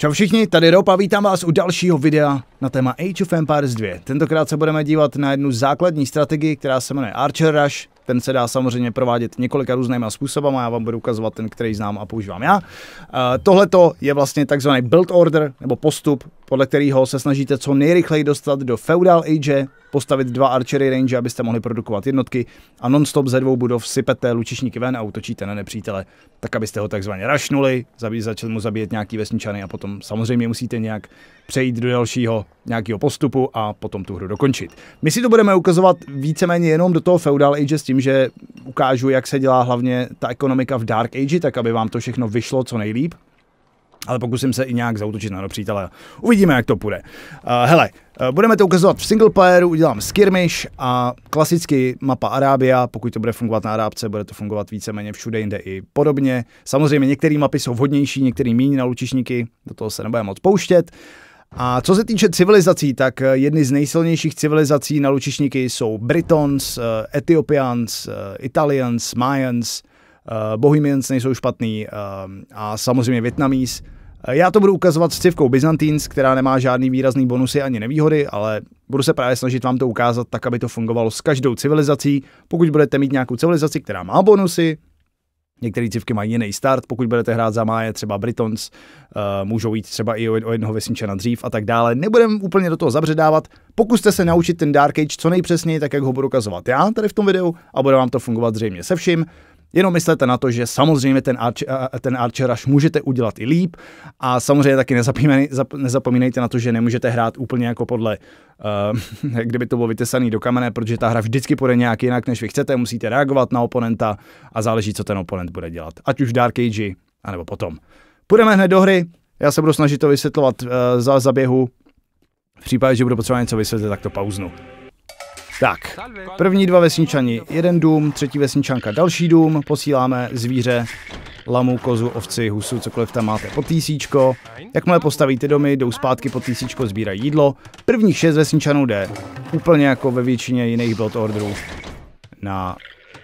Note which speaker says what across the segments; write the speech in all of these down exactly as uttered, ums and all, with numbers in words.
Speaker 1: Čau všichni, tady Rob a vítám vás u dalšího videa na téma Age of Empires dva. Tentokrát se budeme dívat na jednu základní strategii, která se jmenuje Archer Rush. Ten se dá samozřejmě provádět několika různýma způsoby, já vám budu ukazovat ten, který znám a používám já. Uh, tohleto je vlastně takzvaný build order, nebo postup, podle kterého se snažíte co nejrychleji dostat do Feudal Age, postavit dva archery range, abyste mohli produkovat jednotky a non-stop ze dvou budov sypete lučišníky ven a útočíte na nepřítele, tak abyste ho takzvaně rushnuli, začali mu zabíjet nějaký vesničany a potom samozřejmě musíte nějak přejít do dalšího nějakého postupu a potom tu hru dokončit. My si to budeme ukazovat víceméně jenom do toho Feudal Age s tím, že ukážu, jak se dělá hlavně ta ekonomika v Dark Age, tak aby vám to všechno vyšlo co nejlíp. Ale pokusím se i nějak zaútočit na nepřítele. Uvidíme, jak to půjde. Uh, hele, uh, budeme to ukazovat v single playeru, udělám skirmish a klasicky mapa Arábia, pokud to bude fungovat na Arábce, bude to fungovat víceméně všude jinde i podobně. Samozřejmě některé mapy jsou vhodnější, některé méně na lučišníky, do toho se nebudeme moc pouštět. A co se týče civilizací, tak jedny z nejsilnějších civilizací na lučišníky jsou Britons, uh, Ethiopians, uh, Italians, Mayans, Uh, Bohemians nejsou špatný uh, a samozřejmě Vietnamese. Uh, já to budu ukazovat s cívkou Byzantines, která nemá žádný výrazný bonusy ani nevýhody, ale budu se právě snažit vám to ukázat tak, aby to fungovalo s každou civilizací. Pokud budete mít nějakou civilizaci, která má bonusy, některé cívky mají jiný start, pokud budete hrát za Máje, třeba Britons, uh, můžou jít třeba i o, o jednoho vesničana dřív a tak dále. Nebudeme úplně do toho zabředávat. Pokuste se naučit ten Dark Age co nejpřesněji, tak jak ho budu ukazovat já tady v tom videu a bude vám to fungovat zřejmě se vším. Jenom myslete na to, že samozřejmě ten Archer, ten Archer Rush můžete udělat i líp a samozřejmě taky nezapomínejte, nezapomínejte na to, že nemůžete hrát úplně jako podle, uh, kdyby to bylo vytesaný do kamene, protože ta hra vždycky půjde nějak jinak, než vy chcete, musíte reagovat na oponenta a záleží, co ten oponent bude dělat. Ať už v Dark Age, anebo potom. Půjdeme hned do hry, já se budu snažit to vysvětlovat uh, za zaběhu. V případě, že budu potřebovat něco vysvětlit, tak to pauznu. Tak, první dva vesničani, jeden dům, třetí vesničanka, další dům, posíláme zvíře, lamu, kozu, ovci, husu, cokoliv tam máte pod týsíčko. Jakmile postavíte domy, jdou zpátky pod týsíčko, sbírají jídlo. Prvních šest vesničanů jde úplně jako ve většině jiných build orderů na,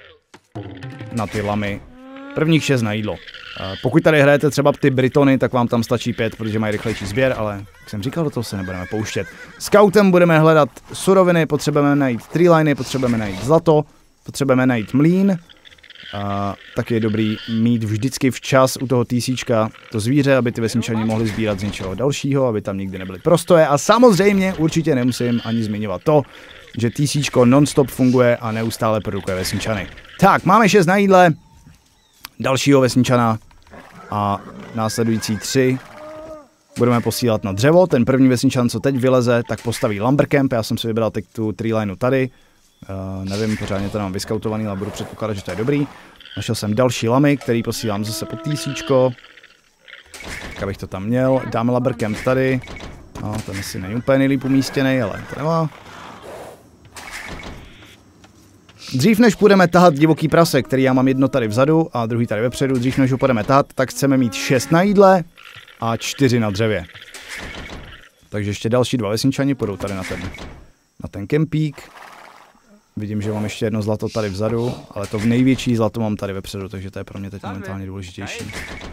Speaker 1: na ty lamy. Prvních šest na jídlo. Pokud tady hrajete třeba ty Britony, tak vám tam stačí pět, protože mají rychlejší sběr, ale jak jsem říkal, do toho se nebudeme pouštět. Scoutem budeme hledat suroviny, potřebujeme najít treeliny, potřebujeme najít zlato, potřebujeme najít mlýn. A tak je dobrý mít vždycky včas u toho týsíčka to zvíře, aby ty vesničani mohli sbírat z něčeho dalšího, aby tam nikdy nebyly prostoje. A samozřejmě určitě nemusím ani zmiňovat to, že týsíčko non-stop funguje a neustále produkuje vesničany. Tak, máme šest na jídle, dalšího vesničana a následující tři budeme posílat na dřevo. Ten první vesničan, co teď vyleze, tak postaví lumber camp. Já jsem si vybral teď tu treelineu tady. Uh, nevím, pořádně to mám vyskautovaný, ale budu předpokládat, že to je dobrý. Našel jsem další lamy, který posílám zase pod týsíčko. Tak abych to tam měl. Dáme lumber camp tady. No, ten asi není úplně nejlíp umístěný, ale to nemá. Dřív než půjdeme tahat divoký prase, který já mám jedno tady vzadu a druhý tady vepředu, dřív než ho půjdeme tahat, tak chceme mít šest na jídle a čtyři na dřevě. Takže ještě další dva vesničani půjdou tady na ten, na ten kempík. Vidím, že mám ještě jedno zlato tady vzadu, ale to v největší zlato mám tady vepředu, takže to je pro mě teď momentálně důležitější.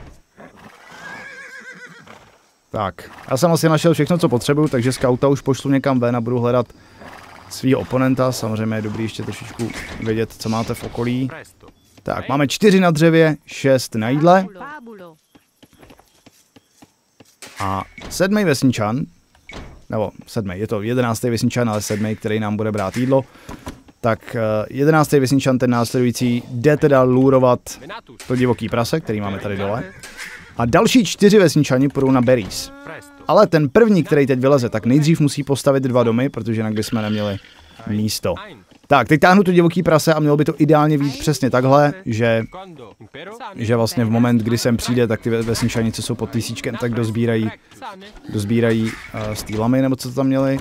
Speaker 1: Tak, já jsem asi našel všechno, co potřebuju, takže skauta už pošlu někam ven a budu hledat svýho oponenta. Samozřejmě je dobrý ještě trošičku vědět, co máte v okolí. Tak, máme čtyři na dřevě, šest na jídle. A sedmý vesničan, nebo sedmý, je to jedenáctý vesničan, ale sedmý, který nám bude brát jídlo. Tak jedenáctý vesničan, ten následující, jde teda lurovat to divoký prase, který máme tady dole. A další čtyři vesničani půjdou na berries. Ale ten první, který teď vyleze, tak nejdřív musí postavit dva domy, protože jinak bychom neměli místo. Tak, teď táhnu tu divoký prase a mělo by to ideálně být přesně takhle, že, že vlastně v moment, kdy sem přijde, tak ty vesničani, co jsou pod týsíčkem, tak dozbírají, dozbírají uh, z té lamy, nebo co to tam měli.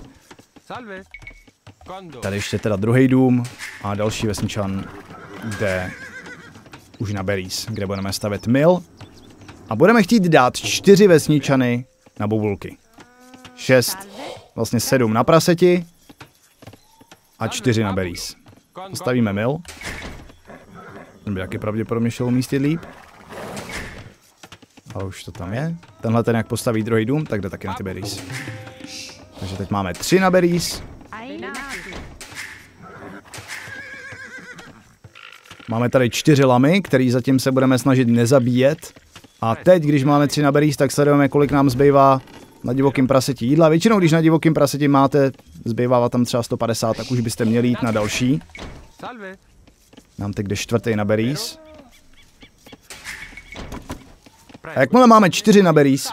Speaker 1: Tady ještě teda druhý dům a další vesničan jde už na berries, kde budeme stavět mill. A budeme chtít dát čtyři vesničany na bobulky. Šest, vlastně sedm na praseti a čtyři na berries. Postavíme mill. Ten by taky pravděpodobně šel umístit líp. Ale už to tam je. Tenhle ten jak postaví druhý dům, tak jde taky na ty berries. Takže teď máme tři na berries. Máme tady čtyři lamy, který zatím se budeme snažit nezabíjet. A teď, když máme tři na berries, tak sledujeme, kolik nám zbývá na divokým praseti jídla. Většinou, když na divokým praseti máte, zbývá tam třeba sto padesát, tak už byste měli jít na další. Nám teď jde čtvrtý na berries. A jakmile máme čtyři na berries,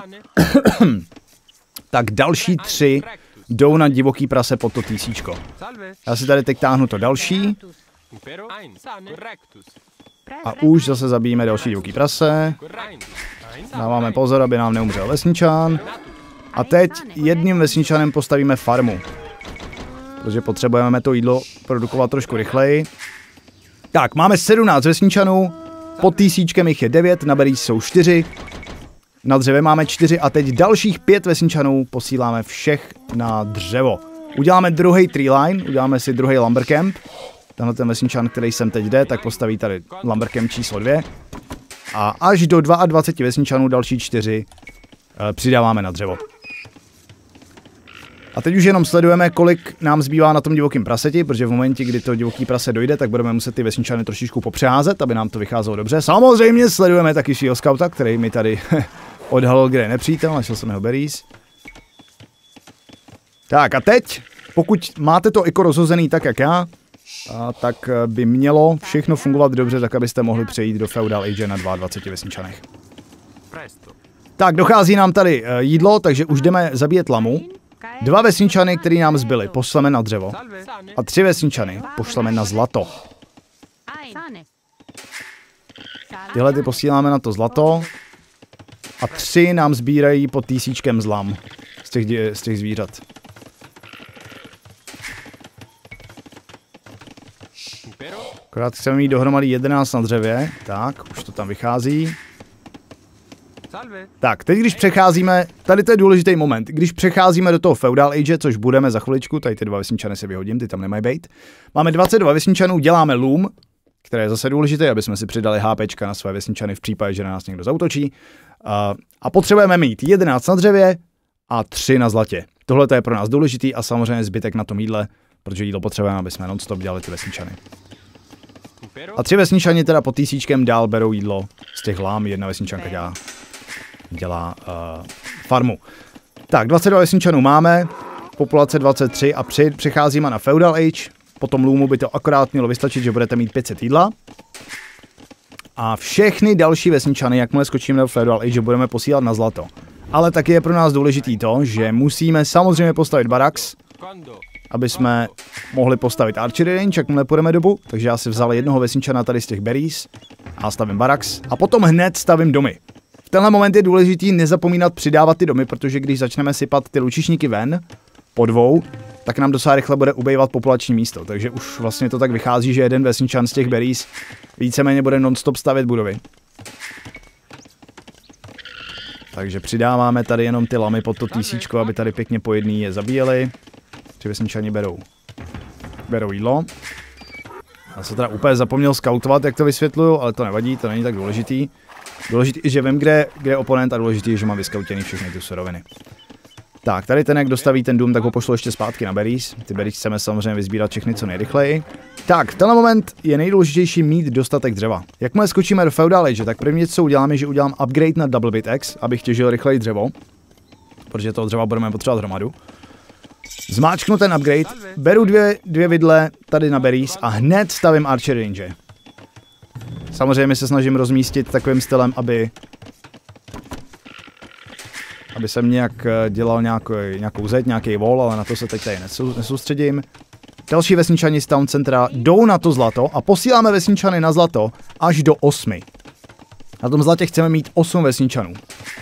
Speaker 1: tak další tři jdou na divoký prase pod to týsíčko. Já si tady teď táhnu to další. A už zase zabijíme další divoký prase. Dáváme pozor, aby nám neumřel vesničan. A teď jedním vesničanem postavíme farmu. Protože potřebujeme to jídlo produkovat trošku rychleji. Tak, máme sedmnáct vesničanů. Pod týsíčkem jich je devět, na berries jsou čtyři. Na dřevě máme čtyři a teď dalších pět vesničanů posíláme všech na dřevo. Uděláme druhý tree line, uděláme si druhý lumber camp. Tenhle ten vesničan, který sem teď jde, tak postaví tady lumber camp číslo dvě. A až do dvacet dva vesničanů další čtyři e, přidáváme na dřevo. A teď už jenom sledujeme, kolik nám zbývá na tom divokém praseti, protože v momentě, kdy to divoký prase dojde, tak budeme muset ty vesničany trošičku popřeházet, aby nám to vycházelo dobře. Samozřejmě sledujeme taky svýho skauta, který mi tady odhalil, kde je nepřítel, našel jsem jeho berries. Tak a teď, pokud máte to eko rozhozený tak, jak já, a tak by mělo všechno fungovat dobře, tak abyste mohli přejít do Feudal Age na dvaceti dvou vesničanech. Tak, dochází nám tady jídlo, takže už jdeme zabíjet lamu. Dva vesničany, které nám zbyly, pošleme na dřevo. A tři vesničany pošleme na zlato. Tyhle ty posíláme na to zlato. A tři nám sbírají pod týsíčkem zlam z těch, z těch zvířat. Akorát chceme mít dohromady jedenáct na dřevě. Tak, už to tam vychází. Tak, teď když přecházíme, tady to je důležitý moment, když přecházíme do toho Feudal Age, což budeme za chviličku, tady ty dva vesničany si vyhodím, ty tam nemají být. Máme dvacet dva vesničanů, děláme loom, které je zase důležité, aby jsme si přidali HPčka na své vesničany v případě, že na nás někdo zautočí. A, a potřebujeme mít jedenáct na dřevě a tři na zlatě. Tohle je pro nás důležitý a samozřejmě zbytek na tom jídle, protože jídlo potřebujeme, aby jsme non-stop dělali ty vesničany. A tři vesničani teda pod týsíčkem dál berou jídlo z těch lám, jedna vesničanka dělá, dělá uh, farmu. Tak, dvacet dva vesničanů máme, populace dvacet tři a při, přecházíme na Feudal Age. Po tom loomu by to akorát mělo vystačit, že budete mít pět set jídla. A všechny další vesničany, jakmile skočíme do Feudal Age, budeme posílat na zlato. Ale taky je pro nás důležitý to, že musíme samozřejmě postavit barracks, aby jsme mohli postavit archery range, jakmile půjdeme dobu. Takže já si vzal jednoho vesničana tady z těch berries a stavím barracks. A potom hned stavím domy. V tenhle moment je důležitý nezapomínat přidávat ty domy, protože když začneme sypat ty lučišníky ven, po dvou, tak nám docela rychle bude ubejvat populační místo. Takže už vlastně to tak vychází, že jeden vesničan z těch berries víceméně bude non-stop stavět budovy. Takže přidáváme tady jenom ty lamy pod to týsíčko, aby tady pěkně po jedný je zabíjeli. Tři vesničani berou, berou jídlo. Já se teda úplně zapomněl skautovat, jak to vysvětluju, ale to nevadí, to není tak důležitý. Důležitý je, že vím, kde, kde je oponent a důležitý je, že mám vyskautěný všechny ty suroviny. Tak, tady ten, jak dostaví ten dům, tak ho pošlu ještě zpátky na berries. Ty berries chceme samozřejmě vysbírat všechny co nejrychleji. Tak, v tenhle moment je nejdůležitější mít dostatek dřeva. Jakmile skočíme do Feudal Age, tak první, co uděláme, že udělám upgrade na Double Bit X, abych těžil rychleji dřevo. Protože toho dřeva budeme potřebovat hromadu. Zmáčknu ten upgrade, beru dvě, dvě vidle tady na berries a hned stavím archery range. Samozřejmě se snažím rozmístit takovým stylem, aby aby jsem nějak dělal nějakou, nějakou zeď, nějaký wall, ale na to se teď tady nesoustředím. Další vesničani z Town Centra jdou na to zlato a posíláme vesničany na zlato až do osmi. Na tom zlatě chceme mít osm vesničanů.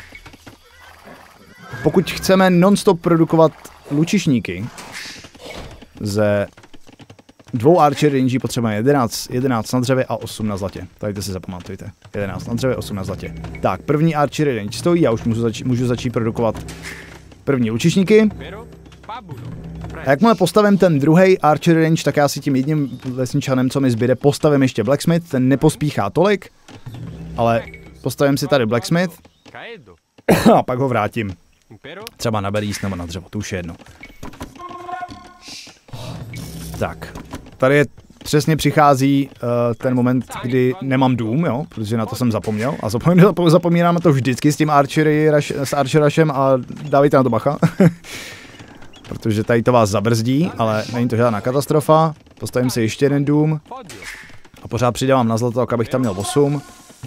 Speaker 1: Pokud chceme non-stop produkovat lučišníky ze dvou archer range, potřebujeme jedenáct, jedenáct na dřevě a osm na zlatě. Tady to si zapamatujte. jedenáct na dřevě, osm na zlatě. Tak, první archer range stojí, já už můžu, zač můžu začít produkovat první lučišníky. A jakmile postavím ten druhý archer range, tak já si tím jedním vesničanem, co mi zbyde, postavím ještě blacksmith. Ten nepospíchá tolik, ale postavím si tady blacksmith. A pak ho vrátím. Třeba na berís nebo na dřevo, to už je jedno. Tak, tady je přesně přichází uh, ten moment, kdy nemám dům, jo, protože na to jsem zapomněl. A zapomínám, zapomínám na to vždycky s tím Archery, s Archer Rushem a dávejte na to bacha. Protože tady to vás zabrzdí, ale není to žádná katastrofa. Postavím si ještě jeden dům. A pořád přidávám na zlato, abych tam měl osm.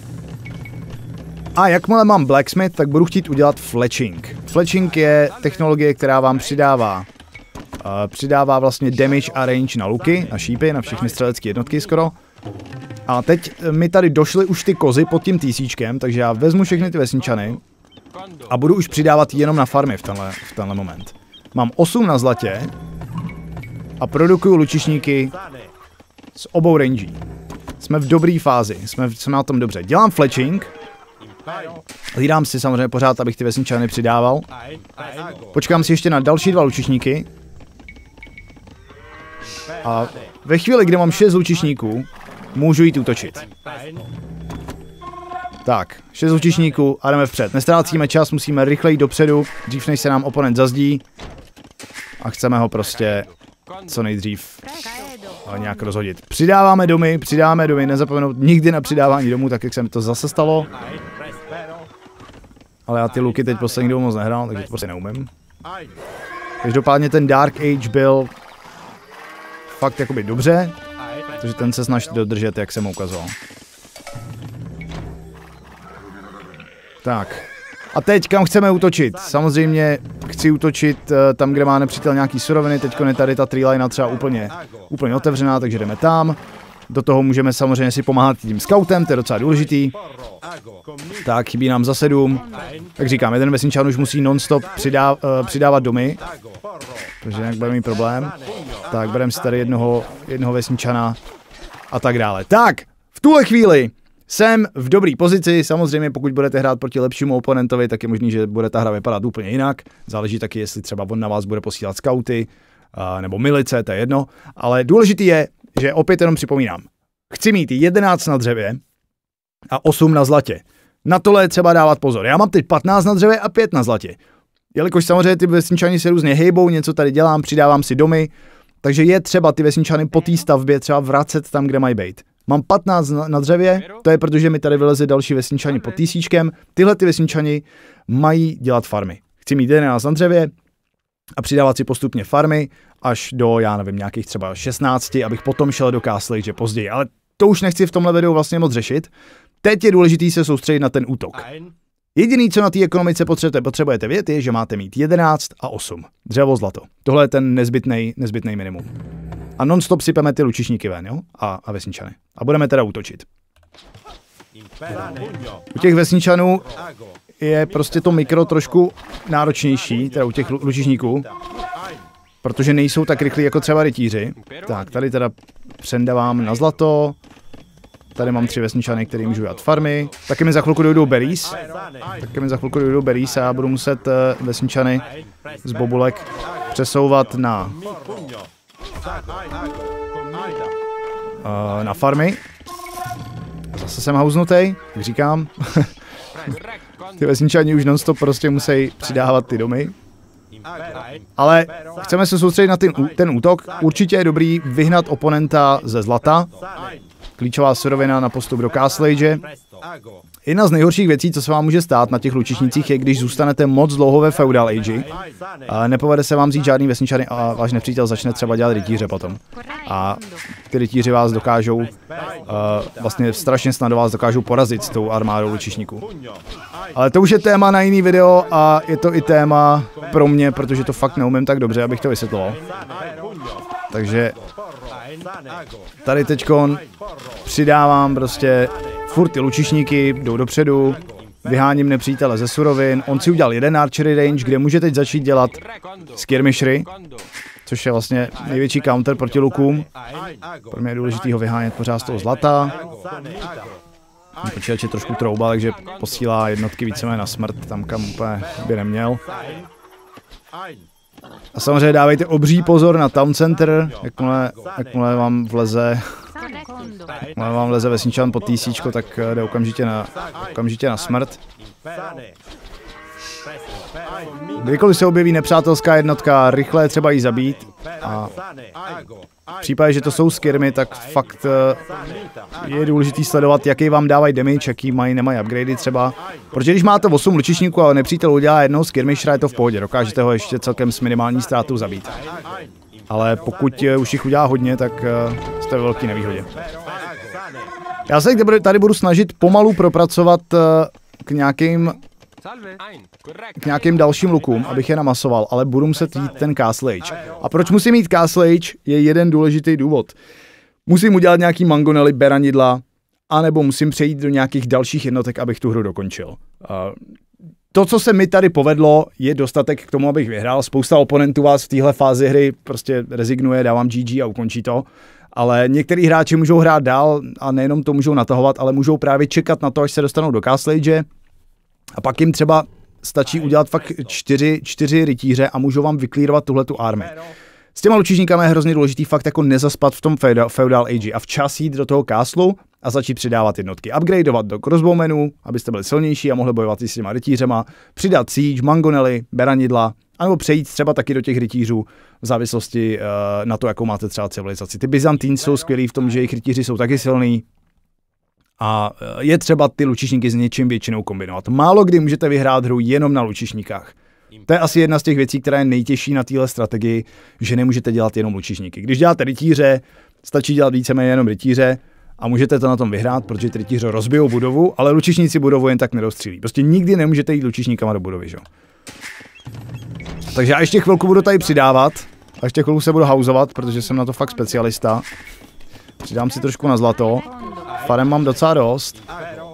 Speaker 1: A jakmile mám blacksmith, tak budu chtít udělat fletching. Fletching je technologie, která vám přidává uh, přidává vlastně damage a range na luky, na šípy, na všechny střelecké jednotky skoro. A teď mi tady došly už ty kozy pod tím týsíčkem, takže já vezmu všechny ty vesničany a budu už přidávat jenom na farmy v tenhle, v tenhle moment. Mám osm na zlatě a produkuju lučišníky z obou rangí. Jsme v dobré fázi, jsme, jsme na tom dobře. Dělám fletching. Hlídám si samozřejmě pořád, abych ty vesničany přidával. Počkám si ještě na další dva lučišníky. A ve chvíli, kdy mám šest lučišníků, můžu jít útočit. Tak, šest lučišníků a jdeme vpřed. Nestrácíme čas, musíme rychleji dopředu, dřív než se nám oponent zazdí. A chceme ho prostě co nejdřív nějak rozhodit. Přidáváme domy, přidáváme domy, nezapomenout nikdy na přidávání domů, tak jak se mi to zase stalo. Ale já ty luky teď poslední dobu moc nehrál, takže to prostě neumím. Každopádně ten Dark Age byl fakt jakoby dobře, takže ten se snaží dodržet, jak jsem ukazoval. Tak. A teď kam chceme útočit? Samozřejmě chci útočit uh, tam, kde má nepřítel nějaký suroviny, teď je tady ta treeline třeba úplně, úplně otevřená, takže jdeme tam. Do toho můžeme samozřejmě si pomáhat tím scoutem, to je docela důležitý. Tak, chybí nám za sedm. Tak říkám, jeden vesničan už musí non-stop přidá, uh, přidávat domy, takže jinak budeme mít problém. Tak, bereme si tady jednoho, jednoho vesničana a tak dále. Tak, v tuhle chvíli jsem v dobré pozici, samozřejmě pokud budete hrát proti lepšímu oponentovi, tak je možný, že bude ta hra vypadat úplně jinak. Záleží taky, jestli třeba on na vás bude posílat skauty, uh, nebo milice, to je jedno. Ale důležitý je, že opět jenom připomínám, chci mít jedenáct na dřevě a osm na zlatě. Na tohle je třeba dávat pozor. Já mám teď patnáct na dřevě a pět na zlatě. Jelikož samozřejmě ty vesničany se různě hejbou, něco tady dělám, přidávám si domy, takže je třeba ty vesničany po té stavbě třeba vracet tam, kde mají být. Mám patnáct na dřevě, to je protože mi tady vyleze další vesničani pod týsíčkem. Tyhle ty vesničani mají dělat farmy. Chci mít jedenáct na dřevě a přidávat si postupně farmy až do, já nevím, nějakých třeba šestnácti, abych potom šel do Castle Age později. Ale to už nechci v tomhle videu vlastně moc řešit. Teď je důležité se soustředit na ten útok. Jediný, co na té ekonomice potřebujete, potřebujete vědět, je, že máte mít jedenáct a osm. Dřevo, zlato. Tohle je ten nezbytný, nezbytný minimum. A non-stop sypeme ty lučišníky ven, jo? A, a vesničany. A budeme teda útočit. U těch vesničanů je prostě to mikro trošku náročnější, teda u těch lučišníků, protože nejsou tak rychlí jako třeba rytíři. Tak, tady teda přendávám na zlato. Tady mám tři vesničany, které můžu dělat farmy. Taky mi za chvilku dojdou berries. Taky mi za chvilku dojdou berries a já budu muset uh, vesničany z bobulek přesouvat na uh, na farmy. Zase jsem houznutej, jak říkám. Ty vesničani už non-stop prostě musí přidávat ty domy. Ale chceme se soustředit na ten, ten útok. Určitě je dobrý vyhnat oponenta ze zlata. Klíčová surovina na postup do Castle Age. Jedna z nejhorších věcí, co se vám může stát na těch lučišnících, je, když zůstanete moc dlouho ve Feudal Age. A nepovede se vám vzít žádný vesničany a váš nepřítel začne třeba dělat rytíře potom. A ty rytíři vás dokážou, uh, vlastně strašně snadno vás dokážou porazit s tou armádou lučišníků. Ale to už je téma na jiný video a je to i téma pro mě, protože to fakt neumím tak dobře, abych to vysvětloval. Takže tady teďkon přidávám prostě furt ty lučišníky, jdou dopředu, vyháním nepřítele ze surovin. On si udělal jeden archery range, kde může teď začít dělat skirmishery, což je vlastně největší counter proti lukům. Pro mě je důležitý ho vyhánět pořád z toho zlata. Počítač je trošku trouba, takže posílá jednotky víceméně na smrt, tam kam úplně by neměl. A samozřejmě dávejte obří pozor na town center, jakmile, jakmile vám vleze Ale vám leze vesničan pod týsíčko, tak jde okamžitě na, okamžitě na smrt. Kdykoliv se objeví nepřátelská jednotka, rychle je třeba jí zabít. A v případě, že to jsou skirmy, tak fakt je důležitý sledovat, jaký vám dávají damage, jaký mají, nemají upgradey třeba. Protože když máte osm lučišníků a nepřítel udělá jednoho skirmishera, je to v pohodě, dokážete ho ještě celkem s minimální ztrátou zabít. Ale pokud už jich udělá hodně, tak jste ve velké nevýhodě. Já se tady budu snažit pomalu propracovat k nějakým k nějakým dalším lukům, abych je namasoval, ale budu muset jít ten Castle Age. A proč musím mít Castle Age, je jeden důležitý důvod. Musím udělat nějaký mangonely, beranidla, anebo musím přejít do nějakých dalších jednotek, abych tu hru dokončil. Uh, to, co se mi tady povedlo, je dostatek k tomu, abych vyhrál. Spousta oponentů vás v téhle fázi hry prostě rezignuje, dávám G G a ukončí to. Ale některý hráči můžou hrát dál a nejenom to můžou natahovat, ale můžou právě čekat na to, až se dostanou do Castle Age. A pak jim třeba stačí udělat fakt čtyři, čtyři rytíře a můžou vám vyklírovat tuhletu army. S těma lučišníkama je hrozně důležitý fakt jako nezaspat v tom feudal, feudal age a včas jít do toho castlu a začít přidávat jednotky. Upgradeovat do crossbowmenů, abyste byli silnější a mohli bojovat i s těma rytířema, přidat siege, mangonely, beranidla, anebo přejít třeba taky do těch rytířů v závislosti uh, na to, jakou máte třeba civilizaci. Ty Byzantín jsou skvělí v tom, že jejich rytíři jsou taky silní. A je třeba ty lučišníky s něčím většinou kombinovat. Málo kdy můžete vyhrát hru jenom na lučišníkách. To je asi jedna z těch věcí, která je nejtěžší na téhle strategii, že nemůžete dělat jenom lučišníky. Když děláte rytíře, stačí dělat víceméně jenom rytíře a můžete to na tom vyhrát, protože ty rytíře rozbijou budovu, ale lučišníci budovu jen tak nedostřílí. Prostě nikdy nemůžete jít lučišníkama do budovy, že? Takže já ještě chvilku budu tady přidávat a ještě chvilku se budu hauzovat, protože jsem na to fakt specialista. Přidám si trošku na zlato. Farem mám docela dost.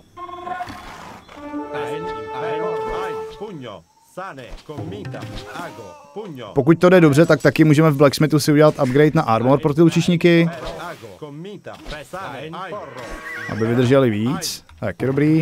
Speaker 1: Pokud to jde dobře, tak taky můžeme v Blacksmithu si udělat upgrade na armor pro ty lučišníky. Aby vydrželi víc. Tak je dobrý.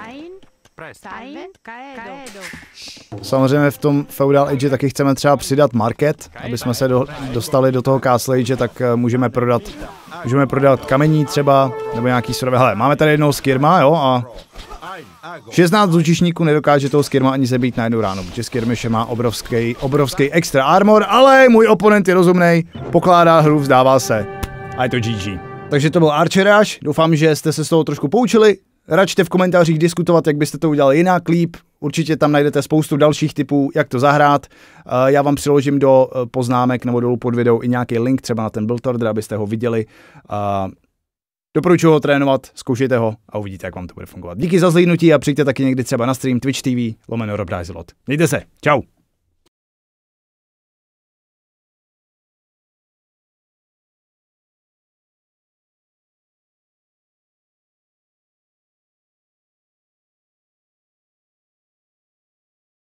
Speaker 1: Samozřejmě v tom Feudal Age taky chceme třeba přidat market, aby jsme se do, dostali do toho Castle Age, tak můžeme prodat, můžeme prodat kamení třeba, nebo nějaký surové. Hele, máme tady jednoho skirma, jo, a šestnáct lučišníků nedokáže toho skirma ani zabít na jednu ránu, protože skirmish má obrovský, obrovský extra armor, ale můj oponent je rozumnej, pokládá hru, vzdává se a je to G G. Takže to byl Archer Rush, doufám, že jste se z toho trošku poučili. Račte v komentářích diskutovat, jak byste to udělali jinak líp. Určitě tam najdete spoustu dalších tipů, jak to zahrát. Já vám přiložím do poznámek nebo dolů pod videou i nějaký link třeba na ten build order, abyste ho viděli. Doporučuji ho trénovat, zkoušejte ho a uvidíte, jak vám to bude fungovat. Díky za zhlídnutí a přijďte taky někdy třeba na stream Twitch T V lomeno Rob Daiselot. Mějte se, čau.